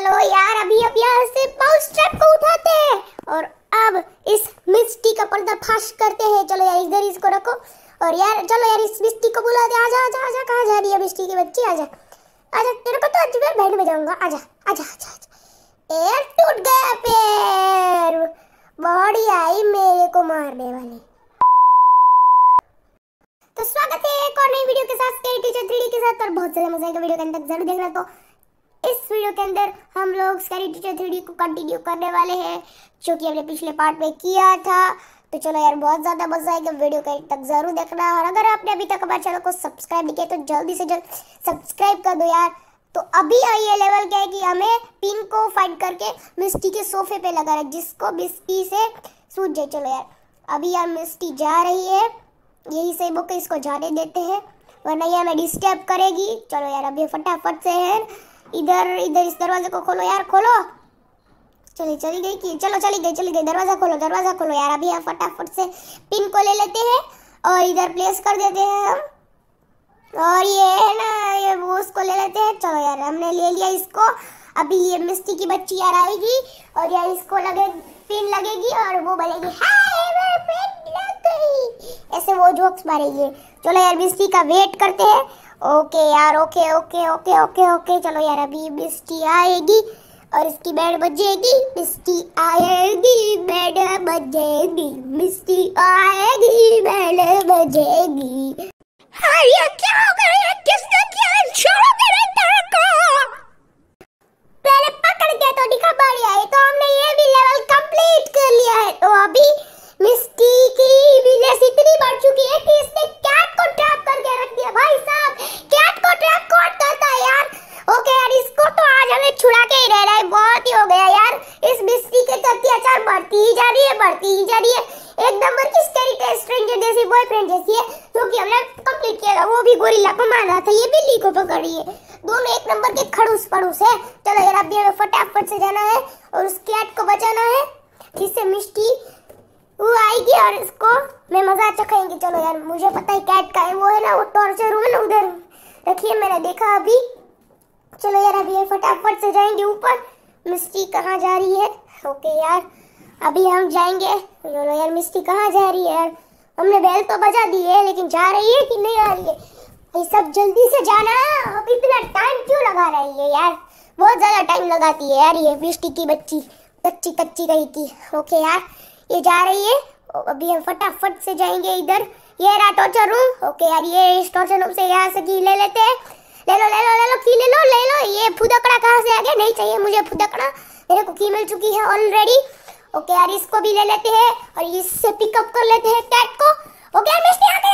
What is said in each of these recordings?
चलो यार अभी अब यहाँ से माउस ट्रैप को उठाते हैं और अब इस मिस्टी का पर्दाफाश करते हैं। चलो यार इधर इसको रखो और यार चलो यार इस मिस्टी को बुलाते। आजा आजा आजा, कहाँ जा रही है मिस्टी की बच्ची? आजा आजा, तेरे को तो आज मैं बैंड बजाऊंगा। आजा आजा आजा आजा। यार टूट गया पैर, बॉडी आई मेरे को मारने वाली। तो स्वागत है एक और नई वीडियो के साथ स्कैरी टीचर 3D के साथ। और बहुत ज्यादा मजा आएगा वीडियो के अंदर, जरूर देखना। तो इस वीडियो के अंदर हम लोग स्कैरी टीचर 3D को कंटिन्यू करने वाले हैं जो कि हमने पिछले पार्ट में किया था। तो चलो यार बहुत ज्यादा मजा आएगा, वीडियो के अंत तक जरूर देखना। और अगर आपने अभी तक हमारे चैनल को सब्सक्राइब नहीं किया तो जल्दी से जल्द सब्सक्राइब कर दो यार। तो अभी ये लेवल क्या है कि हमें पिन को फाइंड करके मिस्टी के सोफे पे लगा है जिसको मिस्टी से सूझ जाए। चलो यार अभी यार मिस्टी जा रही है, यही सही बुक इसको जाने देते हैं वरना ये हमें डिस्टर्ब करेगी। चलो यार अभी फटाफट से है इधर इस दरवाजे को खोलो यार, खोलो। चली गई कि चलो चली गई, दरवाजा खोलो यार। अभी हम फटाफट से पिन को ले लेते हैं और इधर प्लेस कर देते हैं हम। और ये है ना ये वो उसको ले लेते हैं। चलो यार हमने ले लिया इसको। अभी ये मिस्टी की बच्ची यार आएगी और यार इसको लगे पिन लगेगी और वो बोलेगी हाय मेरा पिन लग गई, ऐसे वो जोक्स मारेगी। चलो यार मिस्टी का वेट करते हैं। ओके यार okay okay okay okay okay. चलो यार अभी मिस्टी आएगी और इसकी बैंड बजेगी। मिस्टी आएगी बैंड बजेगी, मिस्टी आएगी बैंड बजेगी। हाँ ये क्या हो गया? किसने किया? छोड़ो मेरे डर को। पहले पकड़ के तो दिखा बढ़िया है। तो हमने ये भी लेवल कंप्लीट कर लिया है। तो अभी मिस्टी की वीनेस इतनी बढ़ चुकी है कि इसने कैट को ट्रैप करके रख दिया। भाई साहब कैट को ट्रैप कौन करता है यार? ओके यार इसको तो आज हमें छुड़ा के ही रहना है, बहुत ही हो गया यार। इस मिस्टी के अत्याचार बढ़ती ही जा रही है। एक नंबर की स्कैरी स्ट्रेंजर जैसी बॉयफ्रेंड जैसी है जो कि हमने कंप्लीट किया था। वो भी गोरिल्ला को मारा था, ये बिल्ली को पकड़ी है। दोनों एक नंबर के खड़ूस पड़ूस है। चलो यार अभी हमें फटाफट से जाना है और उस कैट को बचाना है जिससे मिस्टी वो आएगी और इसको मैं मजा चखाएंगे। चलो यार मुझे पता है कैट का है, वो है ना वो टॉर्चर रूम है ना उधर रखिए, मैंने देखा अभी। चलो यार अभी फटाफट से जाएंगे ऊपर। मिस्टी कहाँ जा रही है? ओके यार अभी हम जाएंगे। चलो यार मिस्टी कहाँ जा रही है यार? हमने बेल तो बजा दी है लेकिन जा रही है कि नहीं आ रही है? ये सब जल्दी से जाना। अब इतना टाइम क्यों लगा रही है यार? बहुत ज्यादा टाइम लगाती है यार ये मिस्टी की बच्ची, कच्ची रही की। ओके यार ये जा रही है। अभी हम फटाफट से जाएंगे इधर। ये रहा टॉर्चर रूम। ओके यार ये इस टॉर्चर रूम से यहाँ से की ले लेते हैं। ले लो की ले लो। ये फुदकड़ा कहाँ से आ गया? नहीं चाहिए मुझे फुदकड़ा, मेरे को की मिल चुकी है ऑलरेडी। ओके यार इसको भी ले लेते हैं और इससे पिकअप कर लेते हैं कैट को। ओके यार मिस्टी आगे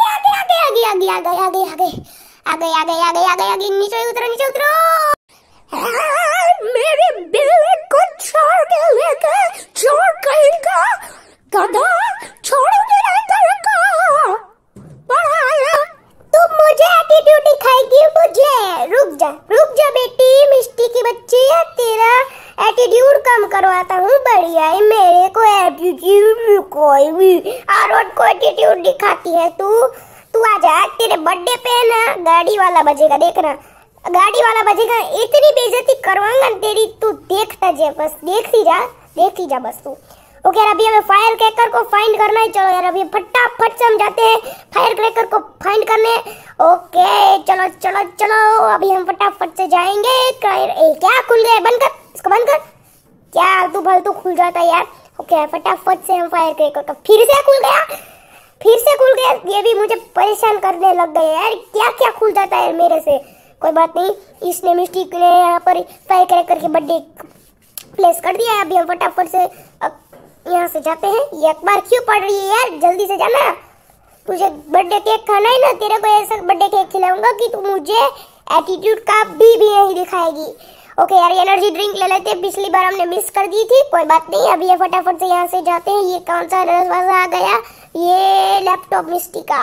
नीचे उतरो। मेरे बिल्ली को छोड़ के लेकर छोड़ कहेगा गधा, छोड़ोगे नहीं करेगा। तुम मुझे एटीट्यूड दिखाएगी मुझे? रुक जा बेटी, मिस्टी की बच्ची है, तेरा एटीट्यूड कम करवाता हूँ। बढ़िया है, मेरे को एटीट्यूड कोई भी आरोन को एटीट्यूड दिखाती है तू आजा। तेरे बर्थडे पे ना गाड़ी वाला बजेगा, देखना गाड़ी वाला बजेगा। इतनी बेइज्जती करवाऊंगा तेरी, तू देखता जा, बस देखती जा बस तू। ओके यार अभी हमें फायर क्रैकर को फाइंड करना है। चलो यार अभी फटाफट से हम जाते हैं फायर क्रैकर को फाइंड करने। ओके चलो अभी हम फटाफट से जाएंगे। क्या खुल गया? बंद कर इसको, बंद कर। क्या आलतू फालतू खुल जाता है यार। ओके फटाफट से हम फायर क्रैकर का फिर से खुल गया। ये भी मुझे परेशान करने लग गए यार, क्या खुल जाता है मेरे से। कोई बात नहीं, इसने मिस्टी ने यहाँ पर फायर क्रैकर के बर्थडे प्लेस कर दिया है। अभी हम फटाफट से यहाँ से जाते हैं। ये अखबार क्यों पढ़ रही है यार? जल्दी से जाना, तुझे बर्थडे केक खाना है ना। तेरे को ऐसा बर्थडे केक खिलाऊंगा कि तू मुझे एटीट्यूड का भी नहीं दिखाएगी। ओके यार एनर्जी ड्रिंक ले लेते हैं, पिछली बार हमने मिस कर दी थी। कोई बात नहीं, अभी ये फटाफट से यहाँ से जाते हैं। ये कौन सा दरवाजा आ गया? ये लैपटॉप मिस्टी का।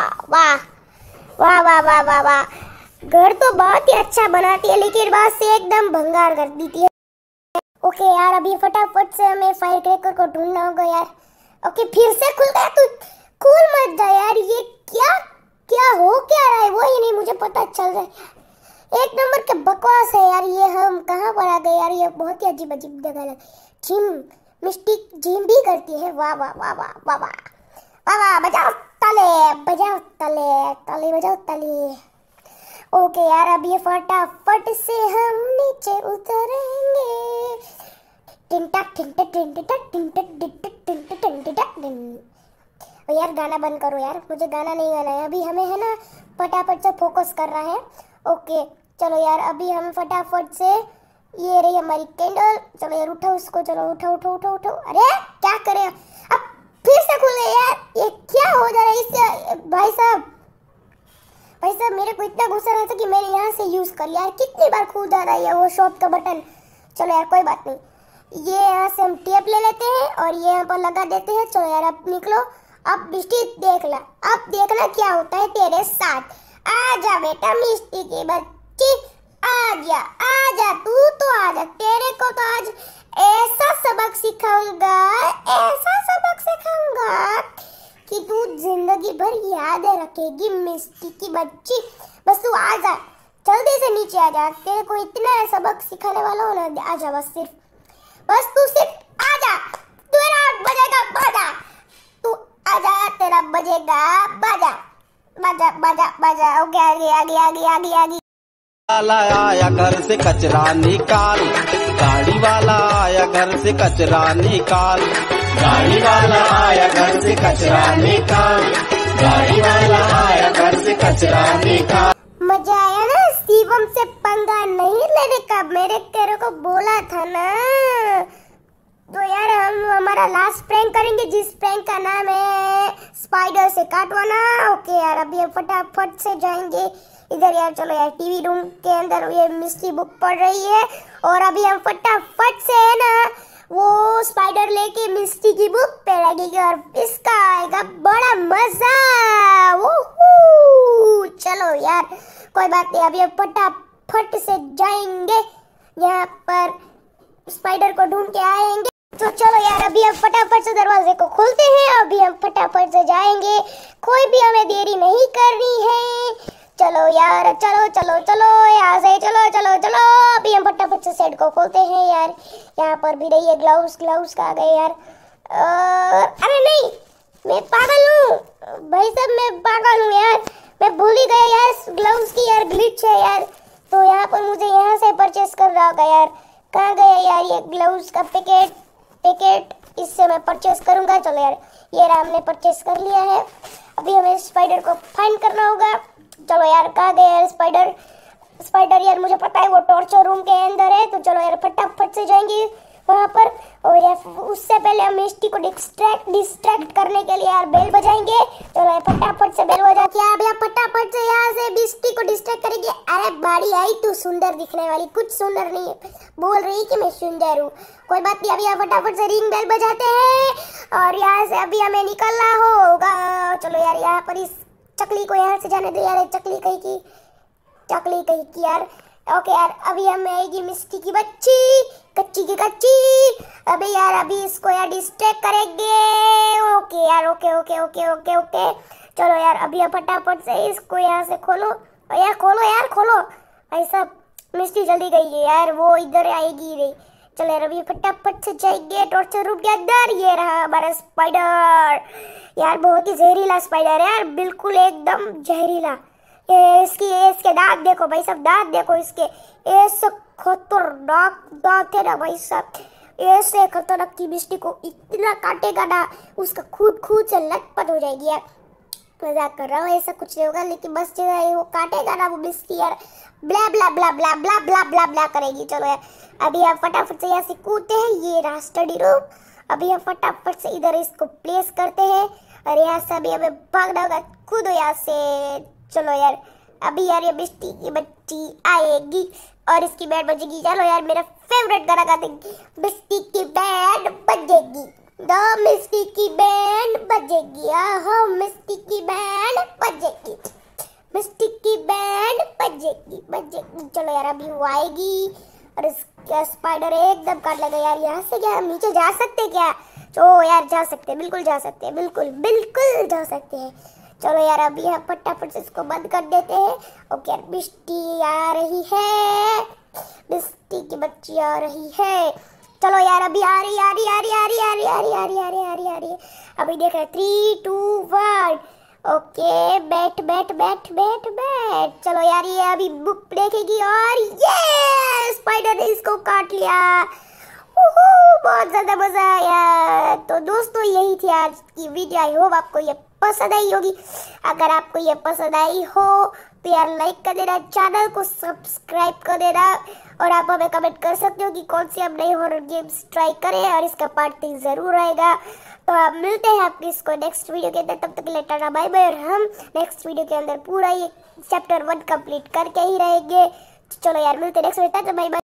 वाह। घर तो बहुत ही अच्छा बनाती है लेकिन बाद से एकदम भंगार कर देती है। ओके यार अभी फटाफट से हमें फायर क्रैकर को ढूंढना होगा यार। ओके फिर से खुल गया। तू कूल मत जा यार, ये क्या हो क्या रहा है वो ही नहीं मुझे पता चल रहा है। एक नंबर के बकवास है यार। ये हम कहाँ पर आ गए यार, ये बहुत ही अजीब अजीब जगह है। जिम, मिस्टी जिम भी करती है, वाह वाह वाह वाह वाह वाह वाह वाह। बजाओ ताले, बजाओ ताले, ताले बजाओ ताले। ओके यार, अब ये फटाफट से हम नीचे उतरेंगे। टिंटक टिंटक टिंटक टिंटक टिंटक टिंटक टिंटक। यार गाना बंद करो यार, मुझे गाना नहीं गाना है अभी, हमें है ना फटाफट से फोकस कर रहा है। ओके चलो यार, अभी हम फटाफट से, ये रही हमारी कैंडल। चलो यार उठो उसको, चलो उठो उठो उठो उठो। अरे क्या करें, अब फिर से खुल गए यार, ये क्या हो जा रहा है इससे। भाई साहब मेरे को इतना गुस्सा रहा था कि मैंने यहाँ से यूज कर लिया यार। कितनी बार खुल जा रहा है वो शॉप का बटन। चलो यार कोई बात नहीं, ये यहाँ से हम टेप ले लेते हैं और ये यहाँ पर लगा देते हैं। चलो यार अब निकलो, अब मिस्टी देख ला, अब देखना क्या होता है तेरे साथ। आजा बेटा मिस्टी की बच्ची, आजा आजा, तू तो आजा, तेरे को तो आज ऐसा सबक सिखाऊंगा, ऐसा सबक सिखाऊंगा कि तू जिंदगी भर याद रखेगी मिस्टी की बच्ची। बस तू आजा, जल्दी से नीचे आजा, तेरे को इतना सबक सिखाने वाला हो ना। आजा बस तू सिर्फ आजा, तेरा बजेगा बाजा, तू आजा, तेरा बजेगा बाजा, बाजा बाजा बाजा। ओके आगे आगे आगे आगे आगे। वाला आया घर से कचरा निकाल, गाड़ी वाला आया घर से कचरा निकाल, गाड़ी वाला आया घर से कचरा निकाल, गाड़ी वाला आया घर से कचरा निकाल। मजा आया ना शिवम से पंगा नहीं लेने का, मेरे तेरे को बोला था ना। तो यार हम हमारा लास्ट प्रैंक करेंगे, जिस प्रैंक का नाम है स्पाइडर से काटवाना। ओके यार अभी हम फटाफट से जाएंगे इधर यार। चलो यार टीवी रूम के अंदर ये मिस्ट्री बुक पढ़ रही है और अभी हम फटाफट से है ना वो स्पाइडर लेके मिस्ट्री की बुक पे लगेगी और इसका आएगा बड़ा मजा। चलो यार कोई बात नहीं, अभी हम फटाफट से जाएंगे यहाँ पर स्पाइडर को ढूंढ के आएंगे। तो चलो यार अभी हम फटाफट से दरवाजे को खोलते हैं, अभी हम फटाफट से जाएंगे, कोई भी हमें देरी नहीं करनी है। चलो यार चलो चलो चलो यहाँ से, चलो चलो चलो। अभी हम फटाफट से सेट को खोलते हैं यार। यहाँ पर भी रही है ग्लव्स, ग्लव्स कहाँ गए यार। अरे नहीं, मैं पागल हूँ भाई साहब, मैं पागल हूँ यार, मैं भूल ही गया यार ग्लव्स की यार ग्लिच है यार। तो यहाँ पर मुझे यहाँ से परचेस करना होगा यार। कहाँ गया यार ये ग्लव्स का पैकेट, इससे मैं परचेस करूंगा। चलो यार ये रहा, हमने परचेस कर लिया है। अभी हमें स्पाइडर को फाइंड करना होगा। चलो यार कहाँ गए यार स्पाइडर यार, मुझे पता है वो टॉर्चर रूम के अंदर है। तो चलो यार फटाफट से जाएंगे वहाँ पर, और यार उससे पहले हम मिस्टी को डिस्ट्रैक्ट करने के लिए यार बेल बजाएंगे। चलो यार फटाफट से बेल बजा के अभी आप फटाफट से यहाँ से मिस्टी को डिस्ट्रैक्ट करेंगे। अरे बाड़ी आई तू सुंदर दिखने वाली, कुछ सुंदर नहीं है, बोल रही कि मैं सुंदर हूँ। कोई बात नहीं, अभी यहाँ फटाफट से रिंग बेल बजाते हैं और यहाँ से अभी हमें निकलना होगा। चलो यार यहाँ पर इस चकली को यहाँ से जाने दो यार, चकली कहीं की यार। ओके यार अभी हमें आएगी मिस्टी की बच्ची, कच्ची की कच्ची। अभी यार अभी इसको यार डिस्ट्रैक्ट करेंगे। ओके यार okay okay okay okay okay. चलो यार अभी आप फटाफट से इसको यहाँ से खोलो यार, खोलो भाई साहब, मिस्टी जल्दी गई है यार, वो इधर आएगी नहीं। चलो यार अभी फटाफट से जाएंगे टॉर्चर रूम के अंदर। ये रहा हमारा स्पाइडर यार, बहुत ही जहरीला स्पाइडर है यार, बिल्कुल एकदम जहरीला। इसके दांत देखो भाई साहब, दांत देखो इसके, ऐसे खतरनाक दांत है ना भाई साहब। ऐसे खतरनाक की मिस्टी को इतना काटेगा ना, उसका खून से लटपट हो जाएगी यार। मजाक कर रहा हूँ, ऐसा कुछ नहीं होगा, लेकिन बस जो है वो काटेगा ना वो मिस्टी यार ब्ला ब्ला ब्ला ब्ला ब्ला ब्ला ब्ला ब्ला करेगी। चलो यार अभी आप फटाफट से यहाँ से कूदते हैं। ये रहा स्टडी रूम। अभी हम फटाफट से इधर इसको प्लेस करते हैं और यहाँ से अभी हमें भागना होगा, कूदो यहाँ से। चलो यार अभी यार ये मिस्टी की बच्ची आएगी और इसकी बैंड बजेगी। चलो यार मेरा फेवरेट गाना गाते, मिस्टी की बैंड बजेगी, दो मिस्टी की बैंड बजेगी, आहो मिस्टी की बैंड बजेगी, मिस्टी की बैंड बजेगी। चलो यार अभी वो आएगी और इसका स्पाइडर एकदम काट लगा यार। यहाँ से क्या हम नीचे जा सकते क्या? तो यार जा सकते हैं, बिल्कुल जा सकते हैं, बिल्कुल जा सकते हैं। चलो यार अभी हम फटाफट से इसको बंद कर देते हैं। ओके यार बिस्टी आ रही है, बिस्टी की बच्ची आ रही है। चलो यार अभी आ रही है। अभी देख रहे 3 2 1। ओके बैठ बैठ बैठ बैठ बैठ। चलो यार ये अभी बुक देखेगी और ये स्पाइडर ने इसको काट लिया। बहुत ज्यादा मजा आया। तो दोस्तों यही थी आज की वीडियो। आई होप आपको ये पसंद आई होगी। अगर आपको ये पसंद आई हो तो यार लाइक कर देना, चैनल को सब्सक्राइब कर देना और आप हमें कमेंट कर सकते हो कि कौन सी हम नई हॉरर गेम्स ट्राई करें और इसका पार्ट 3 जरूर रहेगा। तो आप मिलते हैं आपकी इसको नेक्स्ट वीडियो के अंदर। तब तक के लिए टाटा बाय बाय। और हम नेक्स्ट वीडियो के अंदर पूरा ये चैप्टर 1 कंप्लीट करके ही रहेंगे। चलो यार मिलते हैं next video. Tata bye bye.